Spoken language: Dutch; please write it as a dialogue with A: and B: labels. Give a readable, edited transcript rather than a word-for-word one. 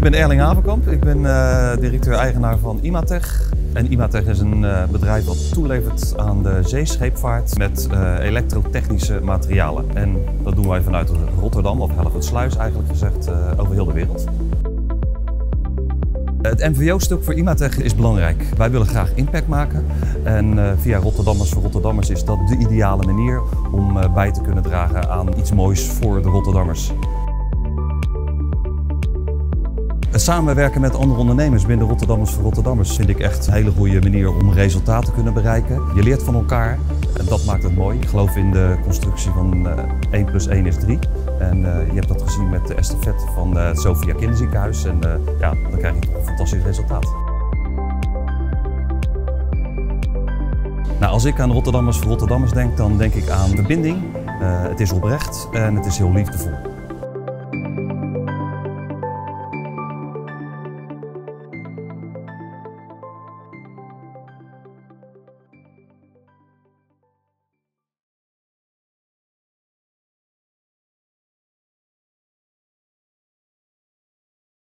A: ben Erling Havenkamp. Ik ben directeur-eigenaar van IMATECH. En IMATECH is een bedrijf dat toelevert aan de zeescheepvaart met elektrotechnische materialen. En dat doen wij vanuit Rotterdam, of Hellevoetsluis eigenlijk gezegd, over heel de wereld. Het MVO-stuk voor IMATECH is belangrijk. Wij willen graag impact maken en via Rotterdammers voor Rotterdammers is dat de ideale manier om bij te kunnen dragen aan iets moois voor de Rotterdammers. Het samenwerken met andere ondernemers binnen Rotterdammers voor Rotterdammers vind ik echt een hele goede manier om resultaten te kunnen bereiken. Je leert van elkaar en dat maakt het mooi. Ik geloof in de constructie van 1 + 1 is 3. En je hebt dat gezien met de estafette van het Sophia Kinderziekenhuis en ja, dan krijg je toch een fantastisch resultaat. Nou, als ik aan Rotterdammers voor Rotterdammers denk, dan denk ik aan verbinding. Het is oprecht en het is heel liefdevol.